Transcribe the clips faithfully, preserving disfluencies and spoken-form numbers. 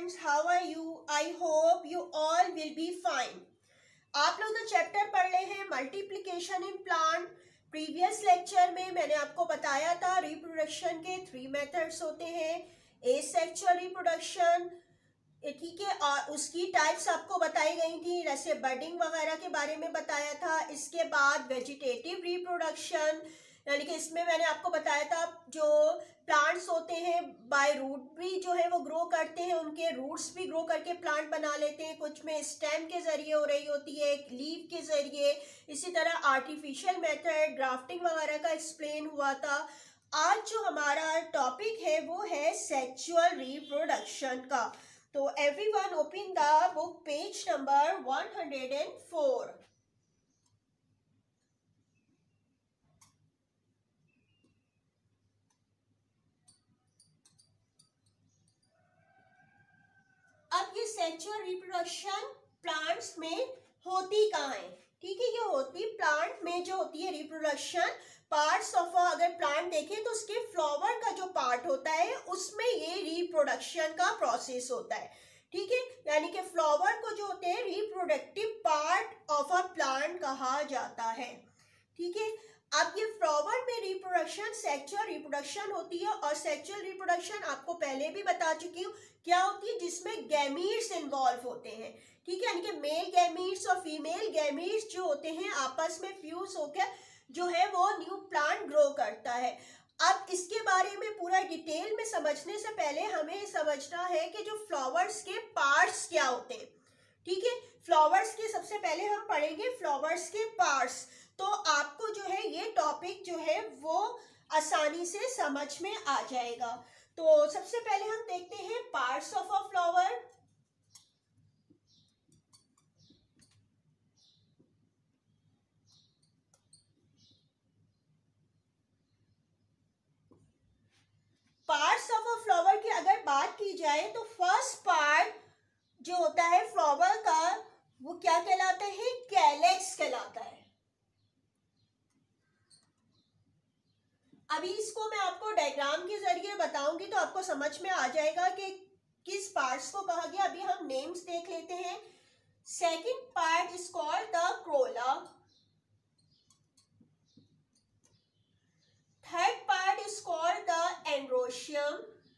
friends, how are you? I hope you all will be fine. आप लोग तो chapter पढ़ रहे हैं multiplication in plant. Previous lecture में मैंने आपको बताया था रिप्रोडक्शन के थ्री मेथड्स होते हैं। एसेक्सुअल रिप्रोडक्शन, ठीक है, और उसकी टाइप्स आपको बताई गई थी, जैसे बर्डिंग वगैरह के बारे में बताया था। इसके बाद वेजिटेटिव रिप्रोडक्शन, यानी कि इसमें मैंने आपको बताया था जो प्लांट्स होते हैं बाय रूट भी जो है वो ग्रो करते हैं, उनके रूट्स भी ग्रो करके प्लांट बना लेते हैं। कुछ में स्टेम के जरिए हो रही होती है, एक लीफ के जरिए। इसी तरह आर्टिफिशियल मेथड, ग्राफ्टिंग वगैरह का एक्सप्लेन हुआ था। आज जो हमारा टॉपिक है वो है सेक्सुअल रिप्रोडक्शन का। तो everyone open the book page number one hundred four. अब ये सेक्सुअल रिप्रोडक्शन प्लांट्स में होती कहाँ है? ठीक है, ये होती प्लांट में जो होती है रिप्रोडक्शन पार्ट्स ऑफ, अगर प्लांट देखें तो उसके फ्लावर का जो पार्ट होता है उसमें ये रिप्रोडक्शन का प्रोसेस होता है। ठीक है, यानी कि फ्लावर को जो होते हैं reproductive part of a plant कहा जाता है। ठीक है, अब ये फ्लावर में रिप्रोडक्शन सेक्सुअल रिप्रोडक्शन होती है, और सेक्सुअल रिप्रोडक्शन आपको पहले भी बता चुकी हूँ क्या होती है, जिसमें गैमीट्स इन्वॉल्व होते हैं। ठीक है, यानी कि मेल गैमीट्स और फीमेल गैमीट्स जो होते हैं आपस में फ्यूज होकर जो है वो न्यू प्लांट ग्रो करता है। अब इसके बारे में पूरा डिटेल में समझने से पहले हमें समझना है कि जो फ्लावर्स के पार्ट्स क्या होते हैं। ठीक है, फ्लावर्स के सबसे पहले हम पढ़ेंगे फ्लावर्स के पार्ट्स, तो आपको जो है ये टॉपिक जो है वो आसानी से समझ में आ जाएगा। तो सबसे पहले हम देखते हैं parts of a flower. Parts of a flower की अगर बात की जाए तो फर्स्ट पार्ट जो होता है फ्लावर का वो क्या कहलाता है? कैलेक्स कहलाता है। अभी इसको मैं आपको डायग्राम के जरिए बताऊंगी तो आपको समझ में आ जाएगा कि किस पार्ट्स को कहा गया। अभी हम नेम्स देख लेते हैं। Second part is called the corolla. Third part is called the androecium.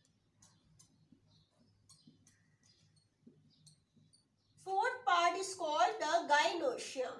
Fourth part is called the gynoecium.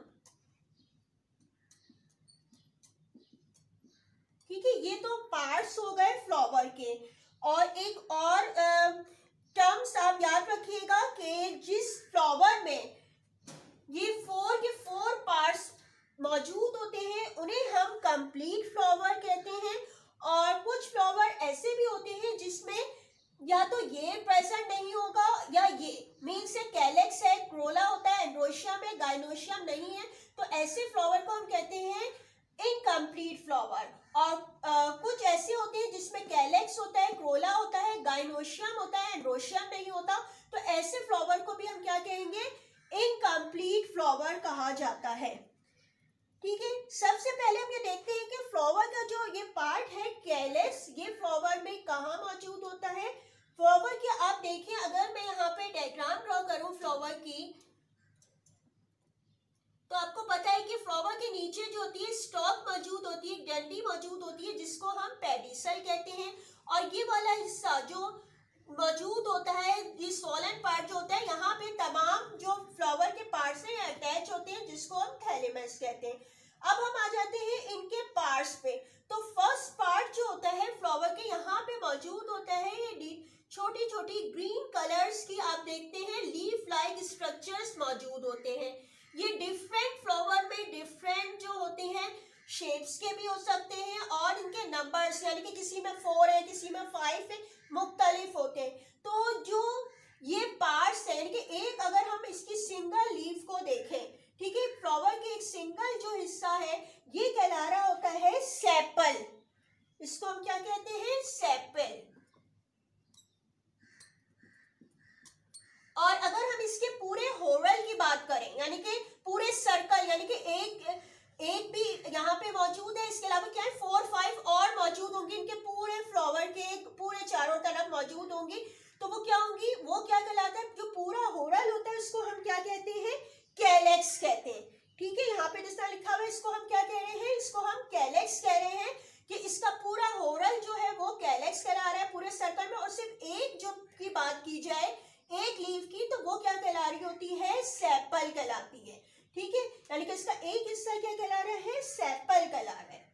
ठीक है, ये तो पार्ट्स हो गए फ्लावर के। और एक और टर्म्स आप याद रखिएगा कि जिस फ्लावर में ये फोर के फोर पार्ट्स मौजूद होते हैं उन्हें हम कंप्लीट फ्लावर कहते हैं। और कुछ फ्लावर ऐसे भी होते हैं जिसमें या तो ये प्रेजेंट नहीं होगा या ये मीन से कैलेक्स है, क्रोला होता है, एंड्रोशियम है, गाइनोशियम नहीं है, तो ऐसे फ्लावर को हम कहते हैं इनकम्प्लीट फ्लावर। और आ, कुछ ऐसे होते हैं जिसमें कैलेक्स होता है, क्रोला होता है, गाइनोशियम होता है, एंड्रोशियम नहीं होता, तो ऐसे फ्लावर को भी हम क्या कहेंगे? इनकम्प्लीट फ्लावर कहा जाता है। ठीक है, सबसे पहले हम ये देखते हैं कि फ्लावर का जो ये पार्ट है कैलेक्स, ये फ्लावर में कहाँ मौजूद होता है। फ्लावर के आप देखिए, अगर मैं यहाँ पे डायग्राम ड्रॉ करूं फ्लावर की, तो आपको पता है कि फ्लावर के नीचे जो होती है स्टॉक मौजूद होती है, डंडी मौजूद होती है, जिसको हम पेडिसल कहते हैं। और ये वाला हिस्सा जो मौजूद होता है, ये सोलन पार्ट जो होता है, यहाँ पे तमाम जो फ्लावर के पार्ट्स हैं अटैच होते हैं, जिसको हम थैलेमस कहते हैं। अब हम आ जाते हैं इनके पार्ट्स पे। तो फर्स्ट पार्ट जो होता है फ्लावर के, यहाँ पे मौजूद होता है ये छोटी छोटी ग्रीन कलर्स की आप देखते हैं लीफ लाइक स्ट्रक्चर्स मौजूद होते हैं। ये डिफरेंट फ्लावर में डिफरेंट जो होते हैं शेप्स के भी हो सकते हैं, और इनके नंबर्स यानी कि किसी में फोर है, किसी में फाइव है, मुख्तलिफ होते हैं। तो जो ये पार्ट्स है, यानी कि एक अगर हम इसकी सिंगल लीफ को देखें, ठीक है, फ्लावर के एक सिंगल जो हिस्सा है ये कहला रहा होता है सेपल। इसको हम क्या कहते हैं? सेपल। और अगर हम इसके पूरे होरल की बात करें, यानी कि पूरे सर्कल, यानी कि एक एक भी यहाँ पे मौजूद है, इसके अलावा क्या है, फोर फाइव और मौजूद होंगे इनके पूरे फ्लावर के पूरे चारों तरफ मौजूद होंगी, तो वो क्या होंगी, वो क्या कहलाता है, जो पूरा होरल होता है उसको हम क्या कहते हैं, कैलेक्स कहते हैं। ठीक है, यहाँ पे जिस तरह लिखा हुआ है इसको हम क्या कह रहे हैं, इसको हम कैलेक्स कह रहे हैं कि इसका पूरा होरल जो है वो कैलेक्स कहला रहा है पूरे सर्कल में, और सिर्फ एक जो की बात की जाए एक लीफ की तो वो क्या कहला रही होती है, सेपल कहलाती है। ठीक है, यानी कि इसका एक हिस्सा क्या कहला रहा है, सेपल कहला रहा है।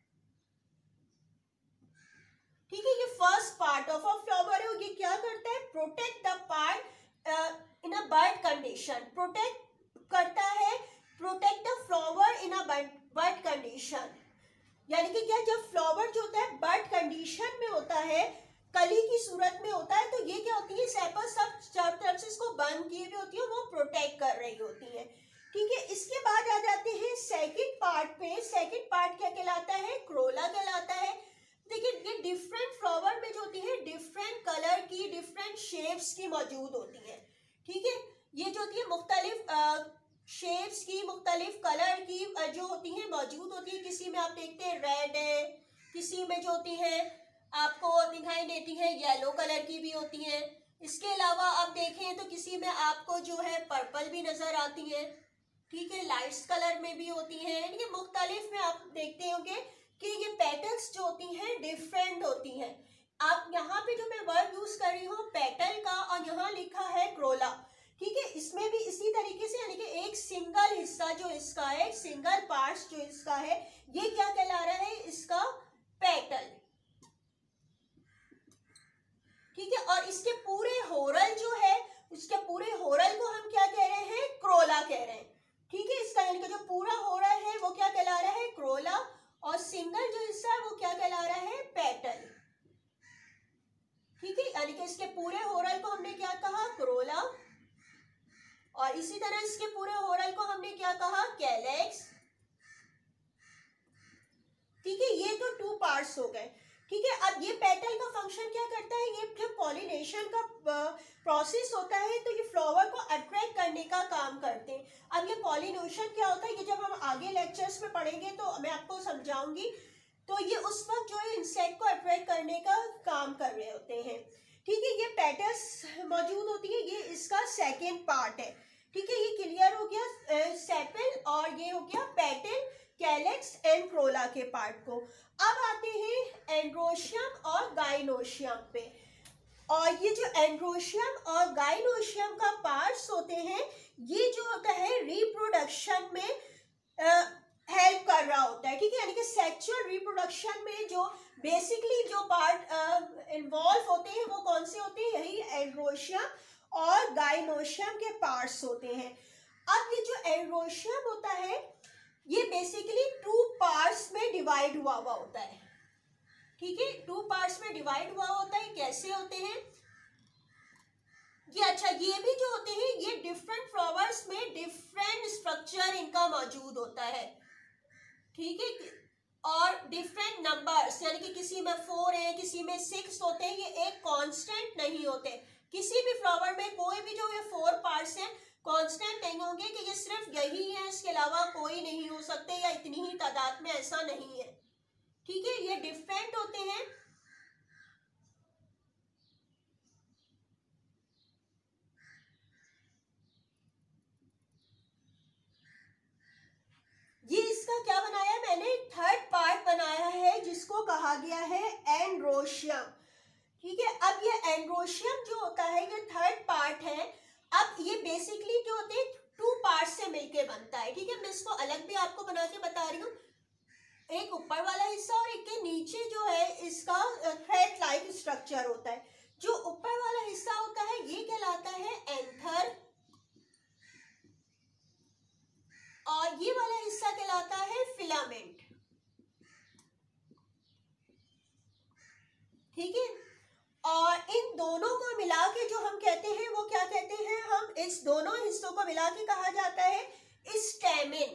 ठीक है, ये first part of a flower है, ये क्या करता है, protect the part in a bud condition, protect करता है, protect the flower in a bud condition, यानी कि क्या, जब फ्लावर जो होता है बर्ड कंडीशन में होता है, कली की सूरत में होता है, तो ये क्या होती है, सेपल सब चारों तरफ से इसको बंद किए हुए होती है, वो प्रोटेक्ट कर रही होती है। ठीक है, इसके बाद आ जाते हैं सेकंड पार्ट पे। सेकंड पार्ट क्या कहलाता है, क्रोला कहलाता है। देखिए, ये डिफरेंट फ्लावर में जो होती है डिफरेंट कलर की, डिफरेंट शेप्स की मौजूद होती है। ठीक है, ये जो होती है मुख्तलिफ शेप्स की, मुख्तलिफ कलर की जो होती है मौजूद होती है। किसी में आप देखते हैं रेड है, किसी में जो होती है आपको दिखाई देती है येलो कलर की भी होती है। इसके अलावा आप देखें तो किसी में आपको जो है पर्पल भी नजर आती है। ठीक है, लाइट्स कलर में भी होती है। ये मुख्तलिफ में आप देखते होंगे कि ये पेटल्स जो होती हैं डिफरेंट होती हैं। आप यहाँ पे जो मैं वर्ड यूज कर रही हूँ पेटल का, और यहाँ लिखा है क्रोला। ठीक है, इसमें भी इसी तरीके से, यानी कि एक सिंगल हिस्सा जो इसका है, सिंगल पार्ट जो इसका है, ये क्या कहला रहा है, इसका पेटल। ठीक है, और इसके पूरे होरल जो है, उसके पूरे होरल को हम क्या कह रहे हैं, क्रोला कह रहे हैं। ठीक है, इसका यानी कि जो पूरा होरल है वो क्या कहला रहा है, क्रोला, और सिंगल जो हिस्सा है वो क्या कहला रहा है, पेटल। ठीक है, यानी कि इसके पूरे होरल को हमने क्या कहा, क्रोला, और इसी तरह इसके पूरे होरल को हमने क्या कहा, कैलेक्स। ठीक है, ये तो टू पार्ट्स हो गए। ठीक है, अब ये पेटल का फंक्शन क्या करता है, ये जब पॉलिनेशन का प्रोसेस होता है तो ये फ्लावर को अट्रैक्ट करने का काम करते हैं। अब ये पॉलिनेशन क्या होता है, ये जब हम आगे लेक्चर्स में पढ़ेंगे तो मैं आपको समझाऊंगी। तो ये उस वक्त जो है इंसेक्ट को अट्रैक्ट करने का काम कर रहे होते हैं। ठीक है, ये पेटल्स मौजूद होती है, ये इसका सेकेंड पार्ट है। ठीक है, ये क्लियर हो गया सेपल, और ये हो गया पेटल, कैलेक्स एंड क्रोला के पार्ट को। अब आते हैं एंड्रोशियम और गाइनोशियम पे। और ये जो एंड्रोशियम और गाइनोशियम का पार्ट्स होते हैं, ये जो होता है रिप्रोडक्शन में हेल्प कर रहा होता है। ठीक है, यानी कि सेक्सुअल रिप्रोडक्शन में जो बेसिकली जो पार्ट इन्वॉल्व होते हैं वो कौन से होते हैं, यही एंड्रोशियम और गाइनोशियम के पार्ट्स होते हैं। अब ये जो एंड्रोशियम होता है ये बेसिकली टू पार्ट्स में डिवाइड हुआ हुआ होता है। ठीक है, टू पार्ट्स में डिवाइड हुआ होता है। कैसे होते हैं ये, अच्छा ये भी जो होते हैं ये डिफरेंट फ्लावर्स में डिफरेंट स्ट्रक्चर इनका मौजूद होता है। ठीक है, और डिफरेंट नंबर्स, यानी कि किसी में फोर है, किसी में सिक्स होते हैं, ये एक कांस्टेंट नहीं होते। किसी भी फ्लावर में कोई भी जो ये फोर पार्ट्स हैं कांस्टेंट नहीं होंगे कि ये सिर्फ यही है, इसके अलावा कोई नहीं हो सकते, या इतनी ही तादाद में, ऐसा नहीं है। ठीक है, ये डिफरेंट होते हैं। ये इसका क्या बनाया है मैंने, थर्ड पार्ट बनाया है जिसको कहा गया है एंड्रोशियम। ठीक है, अब ये एंड्रोशियम जो होता है ये थर्ड पार्ट है। अब ये बेसिकली जो होते हैं टू पार्ट से मिलके बनता है। ठीक है, मैं इसको अलग भी आपको बना के बता रही हूँ, एक ऊपर वाला हिस्सा और एक के नीचे जो है इसका थ्रेड लाइक स्ट्रक्चर होता है। जो ऊपर वाला हिस्सा होता है ये कहलाता है एंथर, और ये वाला हिस्सा कहलाता है फिलामेंट। ठीक है, और इन दोनों को मिला के जो हम कहते हैं वो क्या कहते हैं, हम इस दोनों हिस्सों को मिला के कहा जाता है स्टेमेन।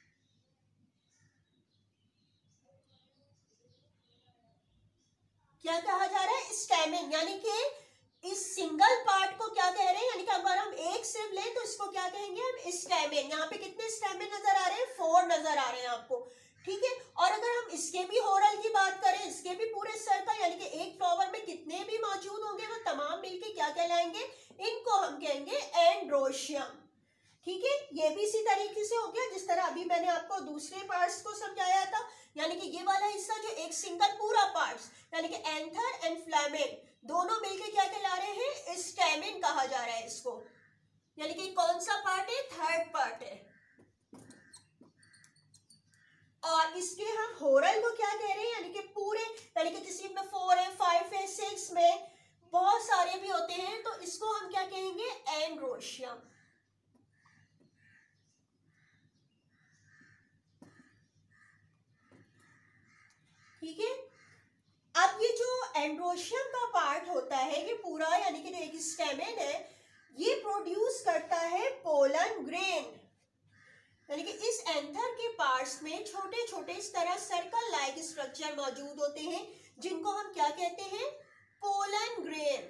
क्या कहा जा रहा है, स्टेमेन, यानी कि इस सिंगल पार्ट को क्या कह रहे हैं, यानी कि अगर हम एक सिर्फ लें तो इसको क्या कहेंगे हम, स्टेमेन। यहाँ पे कितने स्टेमेन नजर आ रहे हैं, फोर नजर आ रहे हैं आपको। ठीक है, और अगर हम इसके भी होरल की बात करें, इसके भी पूरे सर्कल, यानी कि एक फ्लावर में कितने भी मौजूद होंगे वो तमाम मिलके क्या क्या कहलाएंगे, इनको हम कहेंगे एंड्रोशियम। ठीक है, ये भी इसी तरीके से हो गया जिस तरह अभी मैंने आपको दूसरे पार्ट्स को समझाया था, यानी कि ये वाला हिस्सा जो एक सिंगल पूरा पार्ट्स यानी कि एंथर एंड फ्लेमेन दोनों मिलकर क्या कहला रहे हैं, स्टेमेन कहा जा रहा है इसको, यानी कि कौन सा पार्ट है, थर्ड पार्ट है। और इसके हम होरल को क्या कह रहे हैं, यानी कि पूरे, यानी कि किसी में फोर है, फाइव है, सिक्स में बहुत सारे भी होते हैं, तो इसको हम क्या कहेंगे, एंड्रोशियम। ठीक है, अब ये जो एंड्रोशियम का पार्ट होता है ये पूरा, यानी कि एक स्टेमेन है, ये प्रोड्यूस करता है पोलन ग्रेन, यानी कि इस एंथर के पार्ट्स में छोटे छोटे इस तरह सर्कल लाइक स्ट्रक्चर मौजूद होते हैं जिनको हम क्या कहते हैं, पोलन ग्रेन।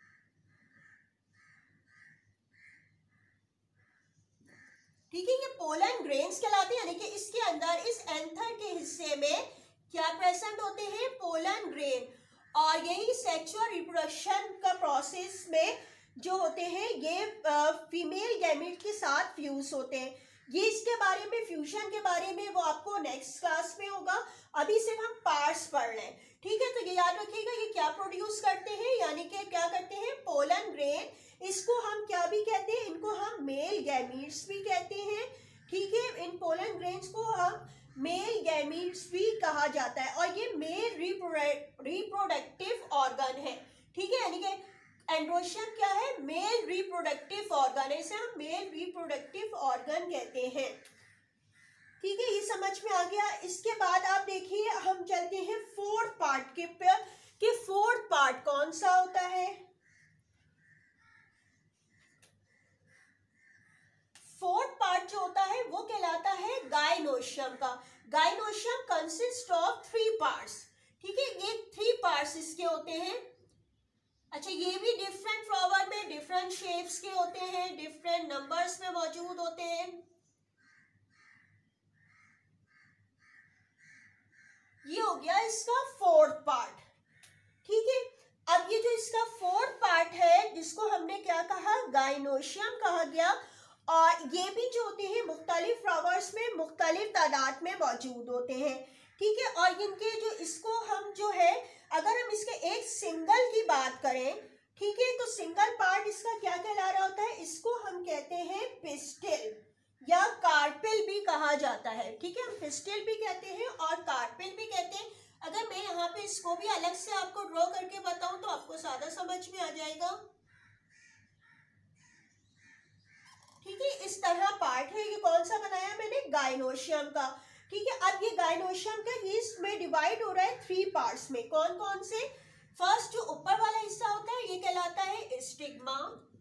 ठीक है, ये पोलन ग्रेन्स कहलाते हैं, यानी कि इसके अंदर इस एंथर के हिस्से में क्या प्रेजेंट होते हैं, पोलन ग्रेन। और यही सेक्सुअल रिप्रोडक्शन का प्रोसेस में जो होते हैं ये फीमेल गैमेट के साथ फ्यूज होते हैं। ये इसके बारे में, फ्यूजन के बारे में वो आपको नेक्स्ट क्लास में होगा, अभी सिर्फ हम पार्ट्स पढ़ लें। ठीक है, तो ये याद रखिएगा ये क्या प्रोड्यूस करते हैं, यानी कि क्या करते हैं, पोलन ग्रेन। इसको हम क्या भी कहते हैं, इनको हम मेल गैमीट्स भी कहते हैं। ठीक है, इन पोलन ग्रेन्स को हम मेल गैमीट्स भी कहा जाता है और ये मेल रिप्रोडक्टिव ऑर्गन है। ठीक है, यानी कि एंड्रोशियम क्या है, मेल रिप्रोडक्टिव ऑर्गन है, इसे हम मेल रिप्रोडक्टिव ऑर्गन कहते हैं। ठीक है, ये समझ में आ गया। इसके बाद आप देखिए हम चलते हैं फोर्थ पार्ट के पे, कि फोर्थ पार्ट कौन सा होता है। फोर्थ पार्ट जो होता है वो कहलाता है गाइनोशियम का। Gynoecium consist of three parts. ठीक है, ये थ्री पार्ट्स इसके होते हैं। अच्छा, ये भी डिफरेंट फ्लावर में डिफरेंट शेप्स के होते हैं, डिफरेंट नंबर्स में मौजूद होते हैं। ये हो गया इसका फोर्थ पार्ट। ठीक है, अब ये जो इसका फोर्थ पार्ट है जिसको हमने क्या कहा, गाइनोशियम कहा गया, और ये भी जो होते हैं मुख्तलिफ फ्लावर्स में मुख्तलिफ तादाद में मौजूद होते हैं। ठीक है, और इनके जो इसको हम जो है, अगर हम इसके एक सिंगल की बात करें, ठीक है, तो सिंगल पार्ट इसका क्या कहला रहा होता है, इसको हम कहते हैं पिस्टिल या कार्पेल भी कहा जाता है। ठीक है, हम पिस्टिल भी कहते हैं और कार्पेल भी कहते हैं। अगर मैं यहाँ पे इसको भी अलग से आपको ड्रॉ करके बताऊं तो आपको ज्यादा समझ में आ जाएगा। ठीक है, इस तरह पार्ट है, ये कौन सा बनाया मैंने, गाइनोशियम का। ठीक है, अब ये गाइनोशियम का ये इसमें डिवाइड हो रहा है थ्री पार्ट्स में। कौन कौन से, फर्स्ट जो ऊपर वाला हिस्सा होता है ये कहलाता है स्टिग्मा।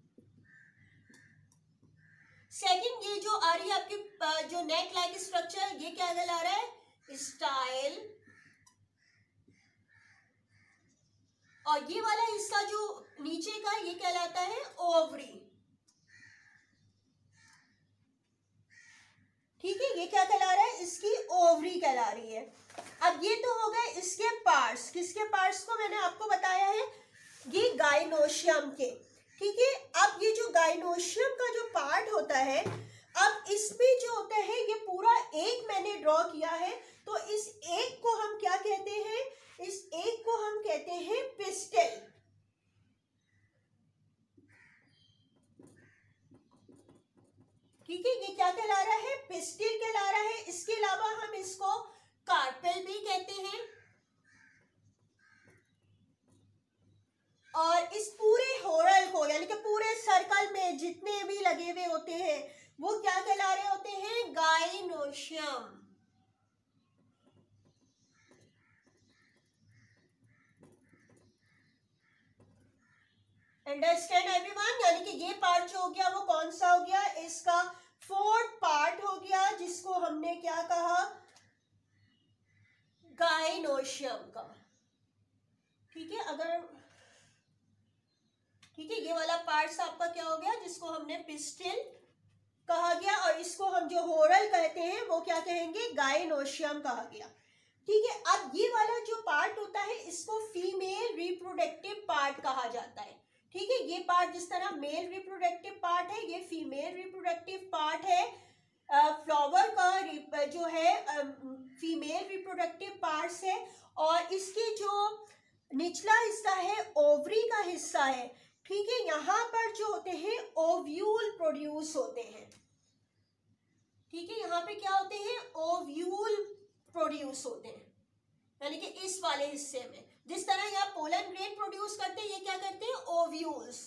सेकंड ये जो आ रही है आपकी जो नेक लाइक स्ट्रक्चर, ये क्या कहला रहा है, स्टाइल। और ये वाला हिस्सा जो नीचे का ये कहलाता है ओवरी। ठीक है, ये क्या कहला रहा है, इसकी ओवरी कहला रही है। अब ये तो हो गए इसके पार्ट्स। किसके पार्ट्स को मैंने आपको बताया है, ये गाइनोशियम के। ठीक है, अब ये जो गाइनोशियम का जो पार्ट होता है, अब इसमें जो होता है ये पूरा एक मैंने ड्रॉ किया है, तो इस एक को हम क्या कहते हैं, इस एक को हम कहते हैं पिस्टिल। ठीक है, ये क्या कहला रहा है, पिस्टिल कहला रहा है। इसके अलावा हम इसको कार्पेल भी कहते हैं। और इस पूरे होरल को, यानी कि पूरे सर्कल में जितने भी लगे हुए होते हैं वो क्या कहला रहे होते हैं, गाइनोशियम। अंडरस्टैंड एवरीवन, यानी कि ये पार्ट जो हो गया वो कौन सा हो गया, इसका फोर्थ पार्ट हो गया, जिसको हमने क्या कहा, गाइनोशियम का। ठीक है, अगर ठीक है, ये वाला पार्ट आपका क्या हो गया, जिसको हमने पिस्टिल कहा गया, और इसको हम जो होरल कहते हैं वो क्या कहेंगे, गाइनोशियम कहा गया। ठीक है, अब ये वाला जो पार्ट होता है इसको फीमेल रिप्रोडक्टिव पार्ट कहा जाता है। ठीक है, ये पार्ट जिस तरह मेल रिप्रोडक्टिव पार्ट है, ये फीमेल रिप्रोडक्टिव पार्ट है। फ्लावर uh, का जो है फीमेल रिप्रोडक्टिव पार्ट्स है, और इसके जो निचला हिस्सा है ओवरी का हिस्सा है, ठीक है। यहाँ पर जो होते हैं ओव्यूल प्रोड्यूस होते हैं, ठीक है। यहाँ पे क्या होते हैं, ओव्यूल प्रोड्यूस होते हैं, यानी कि इस वाले हिस्से में जिस तरह यहाँ पोलन ग्रेन प्रोड्यूस करते हैं, ये क्या करते हैं, ओव्यूल्स।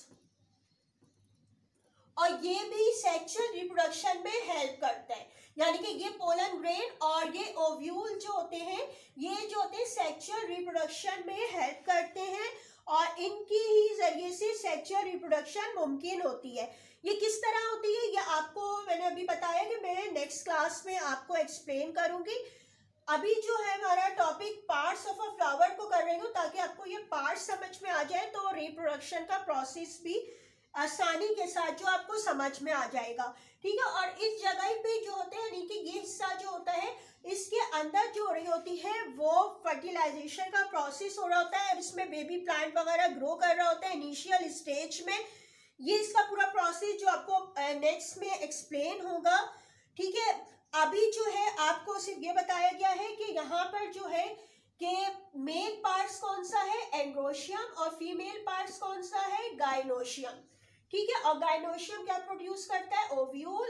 और ये भी सेक्सुअल रिप्रोडक्शन में हेल्प करता है, यानी कि ये पोलन ग्रेन और ये ओव्यूल जो होते हैं, ये जो होते हैं सेक्सुअल रिप्रोडक्शन में हेल्प करते हैं, और इनकी ही जरिए से सेक्सुअल रिप्रोडक्शन मुमकिन होती है। ये किस तरह होती है, ये आपको मैंने अभी बताया कि मैं नेक्स्ट क्लास में आपको एक्सप्लेन करूंगी। अभी जो है हमारा topic parts of a flower को कर रही हूँ, ताकि आपको ये पार्ट्स समझ में आ जाए, तो रिप्रोडक्शन का प्रोसेस भी आसानी के साथ जो आपको समझ में आ जाएगा, ठीक है। और इस जगह पे जो होते हैं, यानी कि ये हिस्सा जो होता है, इसके अंदर जो हो रही होती है वो फर्टिलाइजेशन का प्रोसेस हो रहा होता है, इसमें बेबी प्लांट वगैरह ग्रो कर रहा होता है इनिशियल स्टेज में। ये इसका पूरा प्रोसेस जो आपको नेक्स्ट में एक्सप्लेन होगा, ठीक है। अभी जो है आपको सिर्फ ये बताया गया है कि यहाँ पर जो है कि मेल पार्ट्स कौन सा है, एंड्रोशियम, और फीमेल पार्ट्स कौन सा है, गाइनोशियम, ठीक है। और गाइनोशियम क्या प्रोड्यूस करता है, ओव्यूल,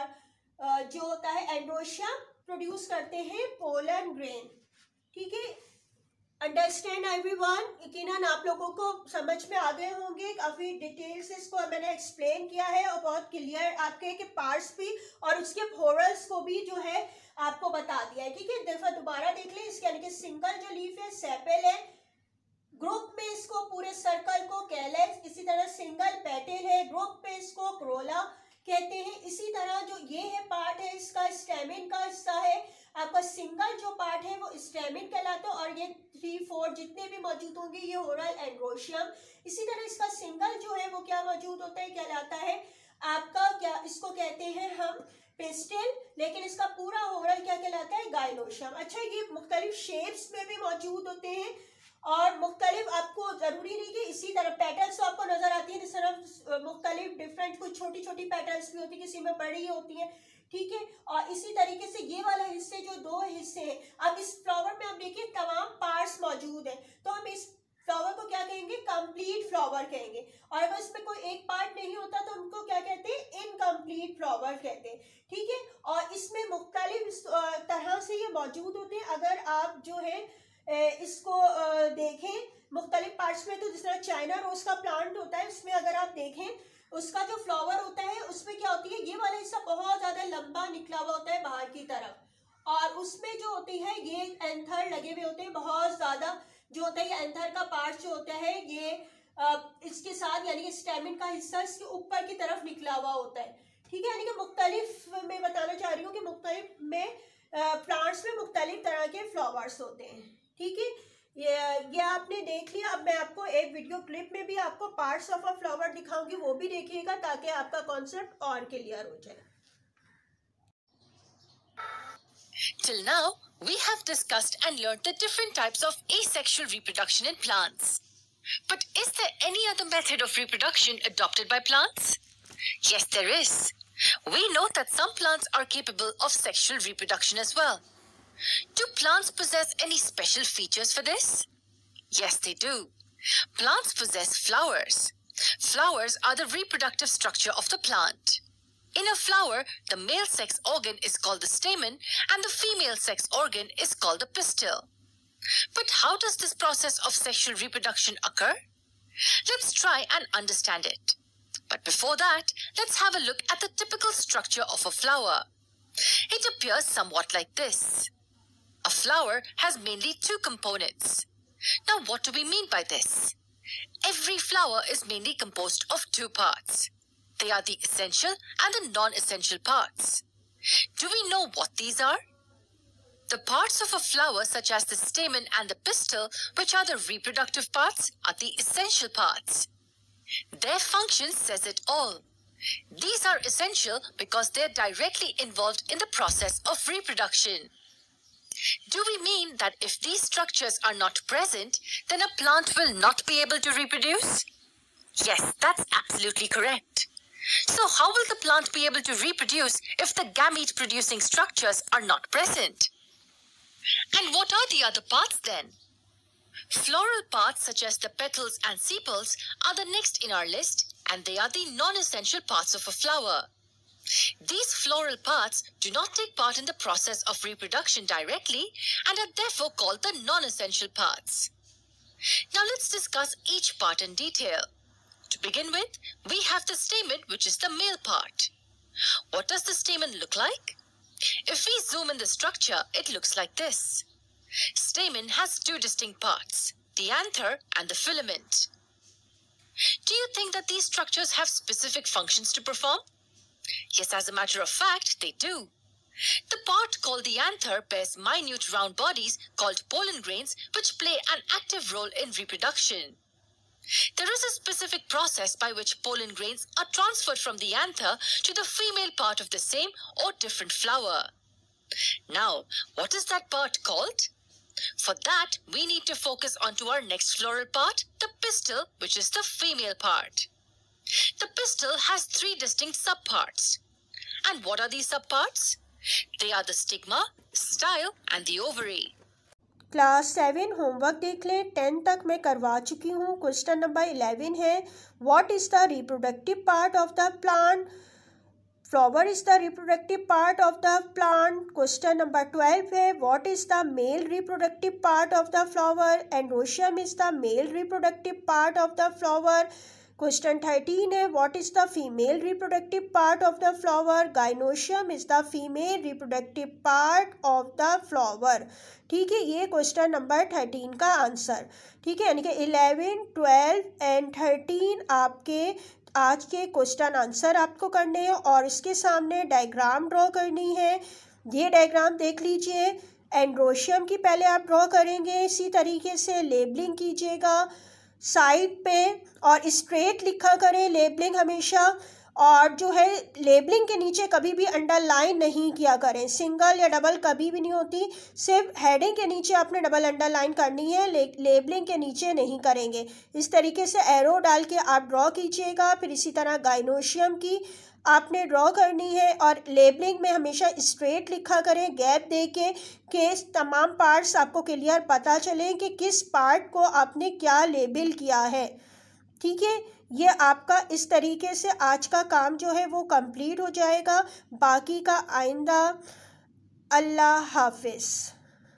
और जो होता है एंड्रोशियम प्रोड्यूस करते हैं पोलन ग्रेन, ठीक है। अंडरस्टैंड एवरीवन, यकीनन आप लोगों को समझ में आ गए होंगे, काफी डिटेल से इसको मैंने एक्सप्लेन किया है, और बहुत क्लियर आपके के पार्ट्स भी और उसके फ्लोरल्स को भी जो है आपको बता दिया है, ठीक है। दफा दोबारा देख लें, इसके यानी कि सिंगल जो लीफ है सेपेल है, ग्रुप में इसको पूरे सर्कल को कैलेक्स, इसी तरह सिंगल पेटल है, ग्रुप में इसको क्रोला कहते हैं। इसी तरह जो ये है पार्ट है इसका स्टेमिन का हिस्सा है, आपका सिंगल जो पार्ट है वो स्टेमिन कहलाता है, और ये थ्री फोर जितने भी मौजूद होंगे ये ओरल एंड्रोशियम। इसी तरह इसका सिंगल जो है वो क्या मौजूद होता है, कहलाता है आपका, क्या इसको कहते हैं हम, पिस्टिल, लेकिन इसका पूरा ओरल क्या कहलाता है, गाइनोशियम। अच्छा, ये मुख्तलिफ शेप्स में भी मौजूद होते हैं, और मुख्तलिफ आपको जरूरी नहीं कि इसी तरह पेटल्स तो आपको नजर आती है, इस तरह मुख्तलिफ डिफरेंट कुछ छोटी छोटी पेटल्स भी होती है, किसी में बड़ी होती है, ठीक है। और इसी तरीके से ये वाला हिस्से जो दो हिस्से हैं, अब इस फ्लावर में आप देखिए तमाम पार्ट्स मौजूद हैं, तो हम इस फ्लावर को क्या कहेंगे, कंप्लीट फ्लावर कहेंगे। और अगर इसमें कोई एक पार्ट नहीं होता तो उनको क्या कहते हैं, इनकम्प्लीट फ्लावर कहते हैं, ठीक है। और इसमें मुख्तलिफ तरह से ये मौजूद होते हैं। अगर आप जो है इसको देखें मुख्तलिफ पार्ट्स में, तो जिस तरह चाइना रोज का प्लांट होता है, उसमें अगर आप देखें उसका जो फ्लावर होता है उसमें क्या होती है, ये वाला हिस्सा बहुत ज्यादा लंबा निकला हुआ होता है बाहर की तरफ, और उसमें जो होती है ये एंथर लगे हुए होते हैं बहुत ज्यादा, जो होता है ये एंथर का पार्ट जो होता है ये आ, इसके साथ यानी कि स्टेमिन का हिस्सा इसके ऊपर की तरफ निकला हुआ होता है, ठीक है। यानी कि मुख्तलिफ मैं बताना चाह रही हूँ कि मुख्तलिफ में प्लांट्स में मुख्तलिफ तरह के फ्लावर्स होते हैं, ठीक है। ये ये आपने देख लिया। अब मैं आपको एक वीडियो क्लिप में भी आपको पार्ट्स ऑफ अ फ्लावर दिखाऊंगी, वो भी देखिएगा ताकि आपका कॉन्सेप्ट और क्लियर हो जाए। Till now, we have discussed and learned the different types of asexual reproduction in plants. But is there any other method of reproduction adopted by plants? Yes, there is. We know that some plants are capable of sexual reproduction as well. Do plants possess any special features for this? Yes, they do. Plants possess flowers. Flowers are the reproductive structure of the plant. In a flower, the male sex organ is called the stamen and the female sex organ is called the pistil. But how does this process of sexual reproduction occur? Let's try and understand it. But before that, let's have a look at the typical structure of a flower. It appears somewhat like this. A flower has mainly two components. Now, what do we mean by this? Every flower is mainly composed of two parts. They are the essential and the non-essential parts. Do we know what these are? The parts of a flower, such as the stamen and the pistil, which are the reproductive parts, are the essential parts. Their function says it all. These are essential because they are directly involved in the process of reproduction. Do we mean that if these structures are not present, then a plant will not be able to reproduce? Yes, that's absolutely correct. So how will the plant be able to reproduce if the gamete-producing structures are not present? And what are the other parts then? Floral parts such as the petals and sepals are the next in our list, and they are the non-essential parts of a flower. These floral parts do not take part in the process of reproduction directly and are therefore called the non-essential parts. Now let's discuss each part in detail. To begin with, we have the stamen, which is the male part. What does the stamen look like? If we zoom in the structure, it looks like this. Stamen has two distinct parts, the anther and the filament. Do you think that these structures have specific functions to perform? Yes, as a matter of fact, they do. The part called the anther bears minute round bodies called pollen grains, which play an active role in reproduction. There is a specific process by which pollen grains are transferred from the anther to the female part of the same or different flower. Now, what is that part called? For that, we need to focus onto our next floral part, the pistil, which is the female part. The pistil has three distinct subparts. And what are these subparts? They are the stigma, style, and the ovary. Class seven homework देख लें. Ten तक मैं करवा चुकी हूँ. Question number eleven है, what is the reproductive part of the plant? Flower is the reproductive part of the plant. Question number twelve है, what is the male reproductive part of the flower? Androecium is the male reproductive part of the flower. Question thirteen है, what is the female reproductive part of the flower? Gynoecium is the female reproductive part of the flower. ठीक है, ये question number thirteen का answer. ठीक है, यानी कि eleven, twelve and thirteen आपके आज के क्वेश्चन आंसर आपको करने हैं और इसके सामने डायग्राम ड्रॉ करनी है. ये डायग्राम देख लीजिए. एंड्रोशियम की पहले आप ड्रॉ करेंगे, इसी तरीके से लेबलिंग कीजिएगा साइड पे और स्ट्रेट लिखा करें लेबलिंग हमेशा. और जो है लेबलिंग के नीचे कभी भी अंडरलाइन नहीं किया करें, सिंगल या डबल कभी भी नहीं होती. सिर्फ हेडिंग के नीचे आपने डबल अंडरलाइन करनी है, ले, लेबलिंग के नीचे नहीं करेंगे. इस तरीके से एरो डाल के आप ड्रॉ कीजिएगा. फिर इसी तरह गाइनोशियम की आपने ड्रॉ करनी है और लेबलिंग में हमेशा स्ट्रेट लिखा करें, गैप दे के कि तमाम पार्ट्स आपको क्लियर पता चले कि किस पार्ट को आपने क्या लेबल किया है. ठीक है, ये आपका इस तरीके से आज का काम जो है वो कंप्लीट हो जाएगा. बाकी का आइंदा. अल्लाह हाफिज़.